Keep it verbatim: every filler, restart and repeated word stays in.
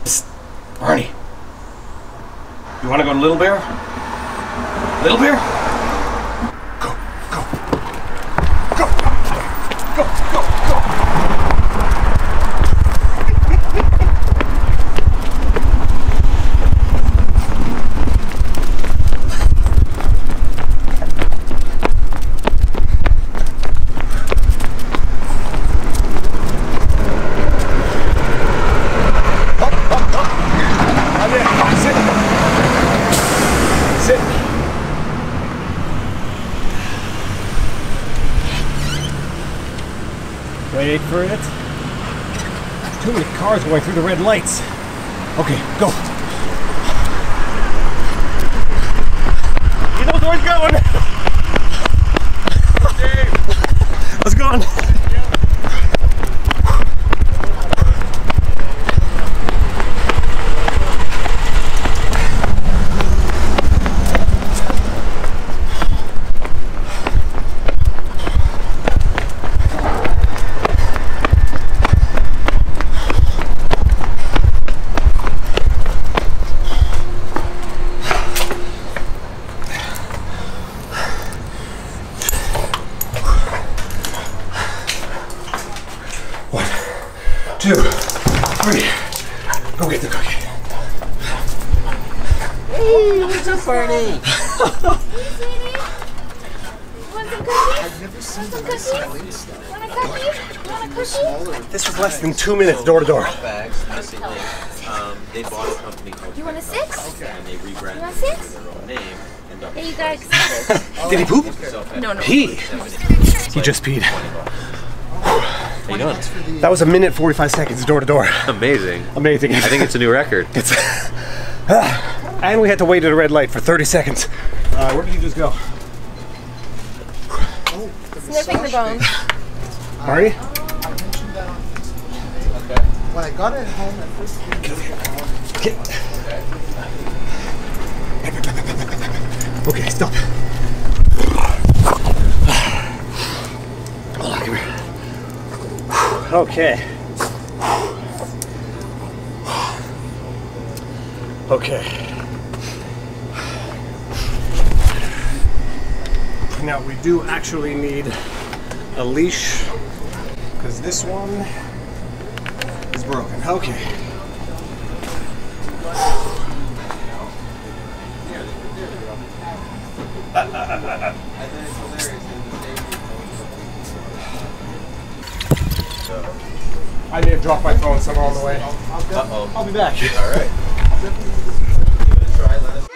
Psst. Barney. You want to go to Little Bear? Little Bear? Go, go. Go, go, go, go. Wait for it. Too many cars going through the red lights. Okay, go. He knows where he's going. Dave. Let's go on. Two, three, go get the cookie. Hey, what's up, Barney? Hey, sweetie. Want some cookies? I've never seen the cookies? Want a cookie? Want a cookie? This was less than two minutes door to door. Bags, missing links. Um, they bought a company called You want a six? and they rebranded You want it six? under their own name. And Hey, you got excited. Did he poop? No, no. He? He just peed. How you doing? That was a minute forty-five seconds door to door. Amazing. Amazing. I think it's a new record. It's and we had to wait at a red light for thirty seconds. Uh, where did you just go? Sniffing the bones. Are you? When I got it home at first, Get. Okay, stop. Hold on, come here. Okay. Okay. Now we do actually need a leash because this one is broken. Okay. Uh, uh, uh, uh. I may have dropped my phone somewhere on the way. Uh-oh. I'll be back. All right. Give it a try. Let us